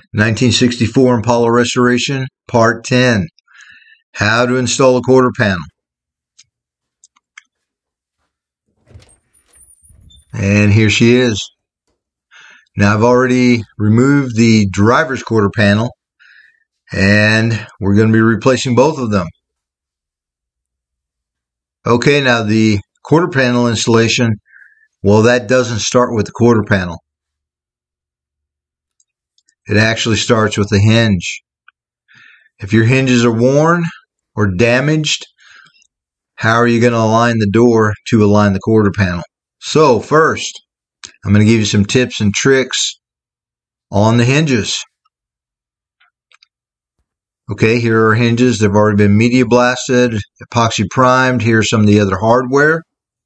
1964 Impala Restoration, Part 10. How to install a quarter panel. And here she is. Now I've already removed the driver's quarter panel, and we're going to be replacing both of them. Okay, now the quarter panel installation, well, that doesn't start with the quarter panel. It actually starts with the hinge. If your hinges are worn or damaged, how are you going to align the door to align the quarter panel? So first, I'm going to give you some tips and tricks on the hinges. Okay, here are hinges. They've already been media blasted, epoxy primed. Here's some of the other hardware.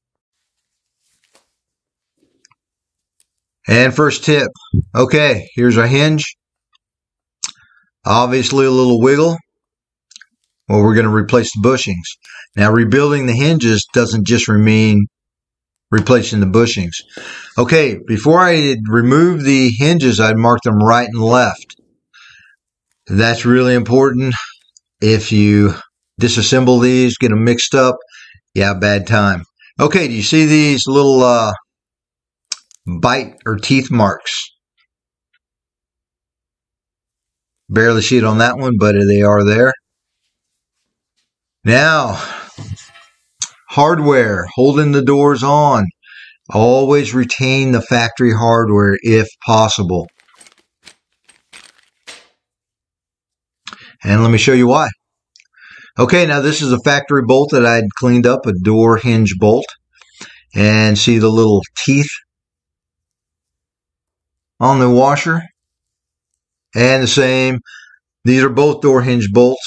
And first tip. Okay, here's our hinge. Obviously a little wiggle. Well, we're going to replace the bushings. Now, rebuilding the hinges doesn't just mean replacing the bushings. Okay, before I remove the hinges, I'd mark them right and left. That's really important. If you disassemble these, get them mixed up, yeah, bad time. Okay, do you see these little bite or teeth marks? Barely see it on that one, but they are there. Now, hardware, holding the doors on. Always retain the factory hardware if possible. And let me show you why. Okay, now this is a factory bolt that I'd cleaned up, a door hinge bolt. And see the little teeth on the washer? And the same, these are both door hinge bolts.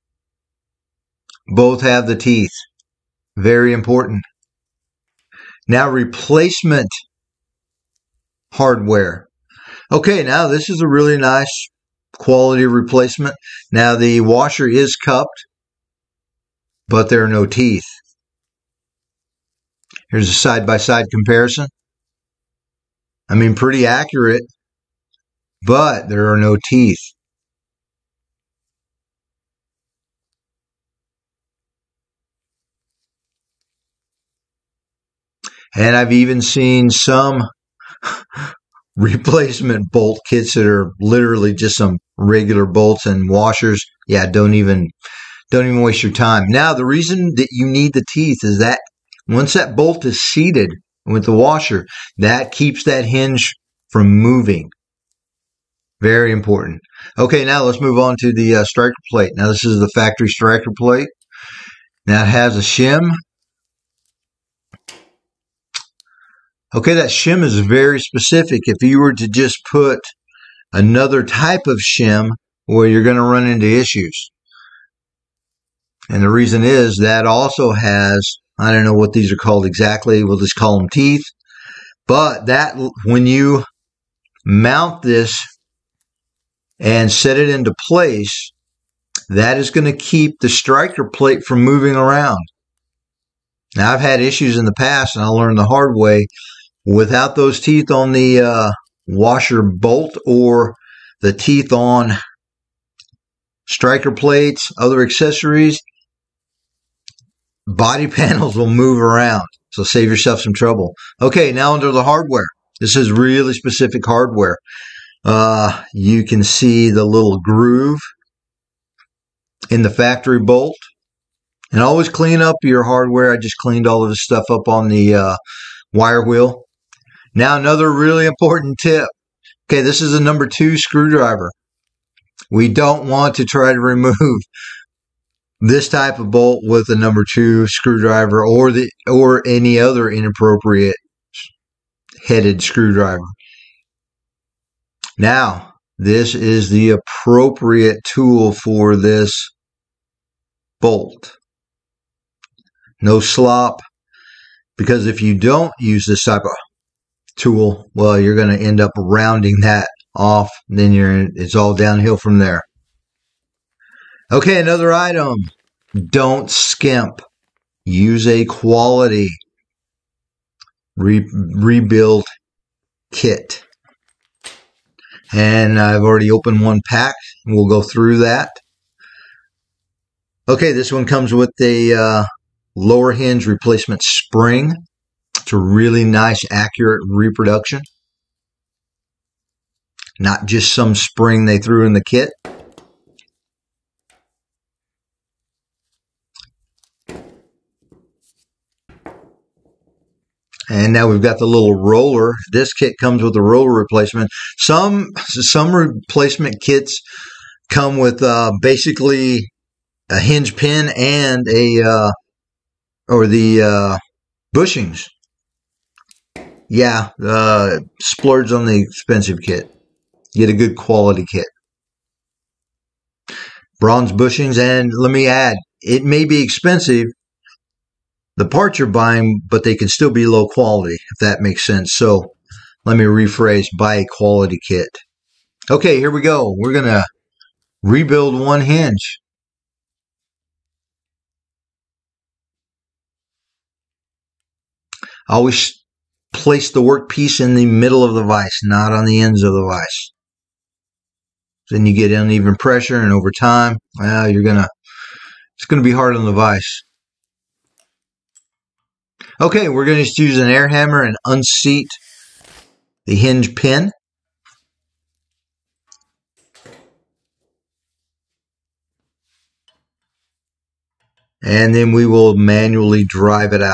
Both have the teeth. Very important. Now, replacement hardware. Okay, now this is a really nice quality replacement. Now, the washer is cupped, but there are no teeth. Here's a side-by-side comparison. I mean, pretty accurate, but there are no teeth. And I've even seen some replacement bolt kits that are literally just some regular bolts and washers. Yeah, don't even waste your time. Now, the reason that you need the teeth is that once that bolt is seated with the washer, that keeps that hinge from moving. Very important. Okay, now let's move on to the striker plate. Now, this is the factory striker plate. Now, it has a shim. Okay, that shim is very specific. If you were to just put another type of shim, well, you're going to run into issues. And the reason is that also has, I don't know what these are called exactly. We'll just call them teeth. But that, when you mount this and set it into place, that is going to keep the striker plate from moving around. Now, I've had issues in the past, and I learned the hard way. Without those teeth on the washer bolt or the teeth on striker plates, other accessories, body panels will move around. So save yourself some trouble. Okay, now under the hardware. This is really specific hardware. You can see the little groove in the factory bolt. And always clean up your hardware. I just cleaned all of this stuff up on the wire wheel. Now, another really important tip. Okay, this is a number 2 screwdriver. We don't want to try to remove this type of bolt with a number 2 screwdriver or any other inappropriate headed screwdriver. Now, this is the appropriate tool for this bolt. No slop, because if you don't use this type of tool, well, you're going to end up rounding that off. Then it's all downhill from there. Okay, another item. Don't skimp. Use a quality rebuild kit. And I've already opened one pack. We'll go through that. Okay, this one comes with a lower hinge replacement spring. It's a really nice, accurate reproduction. Not just some spring they threw in the kit. And now we've got the little roller. This kit comes with a roller replacement. Some replacement kits come with basically a hinge pin and the bushings. Yeah, splurge on the expensive kit. Get a good quality kit. Bronze bushings, and let me add, it may be expensive, the parts you're buying, but they can still be low quality, if that makes sense. So let me rephrase, buy a quality kit. Okay, here we go. We're going to rebuild one hinge. Always place the workpiece in the middle of the vise, not on the ends of the vise. Then you get uneven pressure, and over time, well, it's going to be hard on the vise. Okay, we're going to just use an air hammer and unseat the hinge pin. And then we will manually drive it out.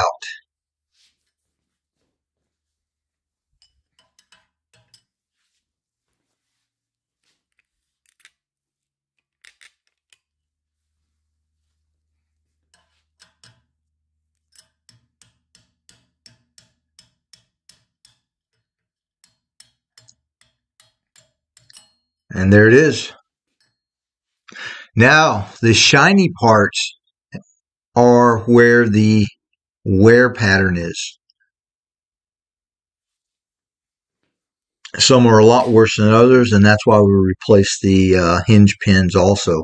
And there it is. Now, the shiny parts are where the wear pattern is. Some are a lot worse than others, and that's why we replace the hinge pins also.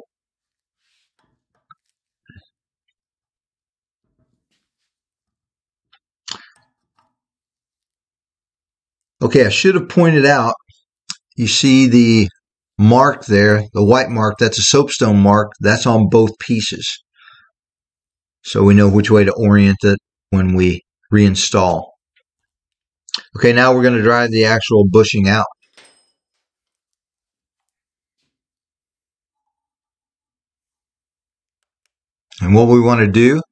Okay, I should have pointed out, you see the mark there, the white mark, that's a soapstone mark. That's on both pieces. So we know which way to orient it when we reinstall. Okay, now we're going to drive the actual bushing out. And what we want to do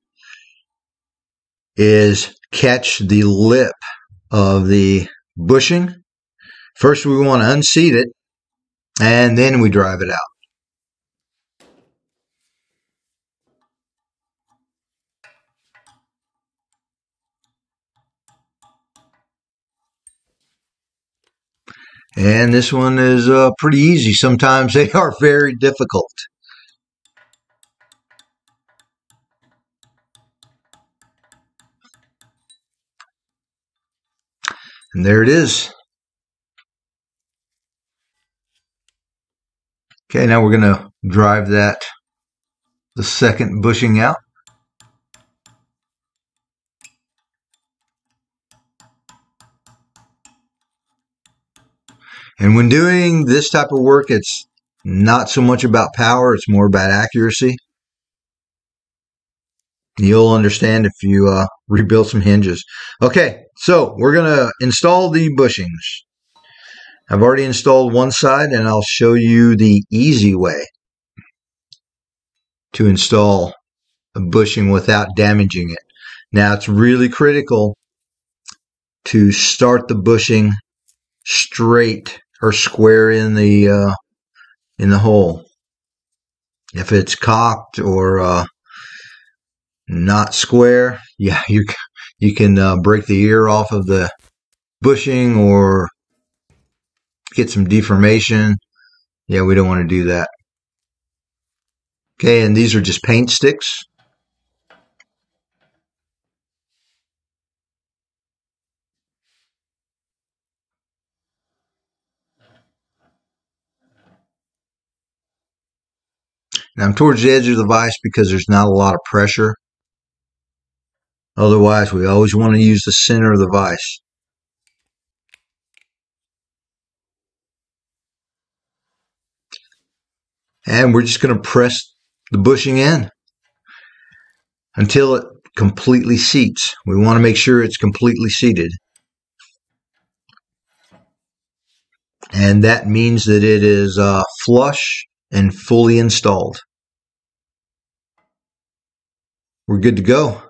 is catch the lip of the bushing. First we want to unseat it, and then we drive it out. And this one is pretty easy. Sometimes they are very difficult. And there it is. Okay, now we're going to drive the second bushing out. And when doing this type of work, it's not so much about power, it's more about accuracy. You'll understand if you rebuild some hinges. Okay, so we're going to install the bushings. I've already installed one side, and I'll show you the easy way to install a bushing without damaging it. Now, it's really critical to start the bushing straight or square in the hole. If it's cocked or not square, yeah, you can break the ear off of the bushing or get some deformation. Yeah, we don't want to do that. Okay, and these are just paint sticks. Now I'm towards the edge of the vise because there's not a lot of pressure. Otherwise, we always want to use the center of the vise. And we're just going to press the bushing in until it completely seats. We want to make sure it's completely seated. And that means that it is flush and fully installed. We're good to go.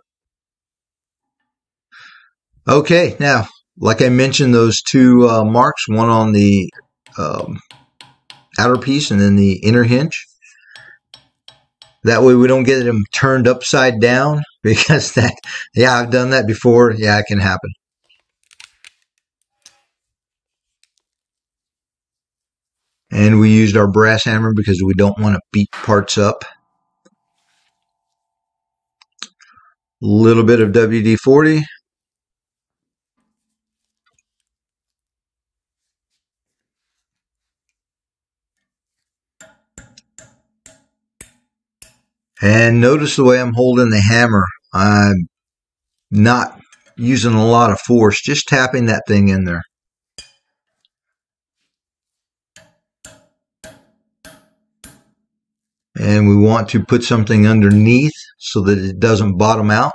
Okay, now, like I mentioned, those two marks, one on the outer piece and then the inner hinge. That way we don't get them turned upside down, because that, yeah, I've done that before. Yeah, it can happen. And we used our brass hammer because we don't want to beat parts up. A little bit of WD-40. And notice the way I'm holding the hammer. I'm not using a lot of force, just tapping that thing in there. And we want to put something underneath so that it doesn't bottom out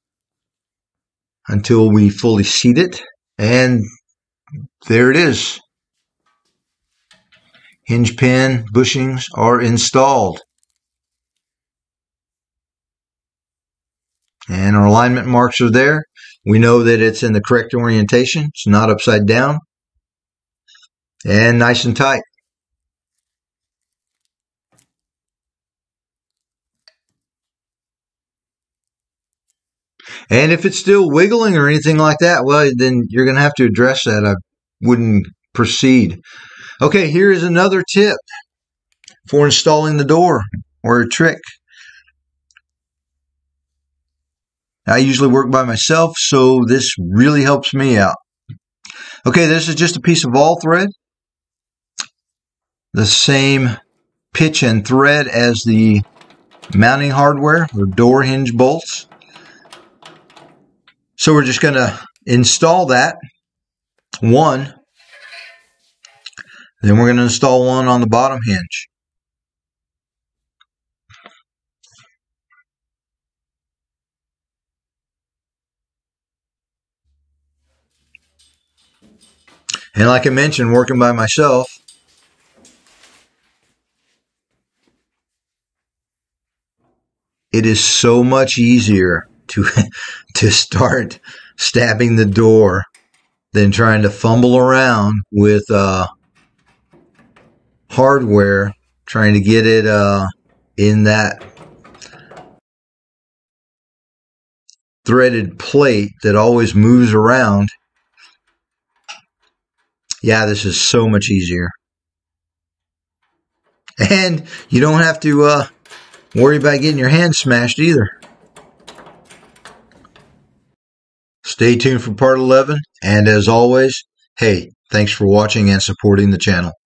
until we fully seat it. And there it is. Hinge pin bushings are installed. And our alignment marks are there. We know that it's in the correct orientation. It's not upside down. And nice and tight. And if it's still wiggling or anything like that, well, then you're going to have to address that. I wouldn't proceed. Okay, here is another tip for installing the door, or a trick. I usually work by myself, so this really helps me out. Okay, this is just a piece of all thread. The same pitch and thread as the mounting hardware or door hinge bolts. So we're just going to install that one. Then we're going to install one on the bottom hinge. And like I mentioned, working by myself, it is so much easier to start stabbing the door than trying to fumble around with hardware, trying to get it in that threaded plate that always moves around. Yeah, this is so much easier. And you don't have to worry about getting your hand smashed either. Stay tuned for part 11. And as always, hey, thanks for watching and supporting the channel.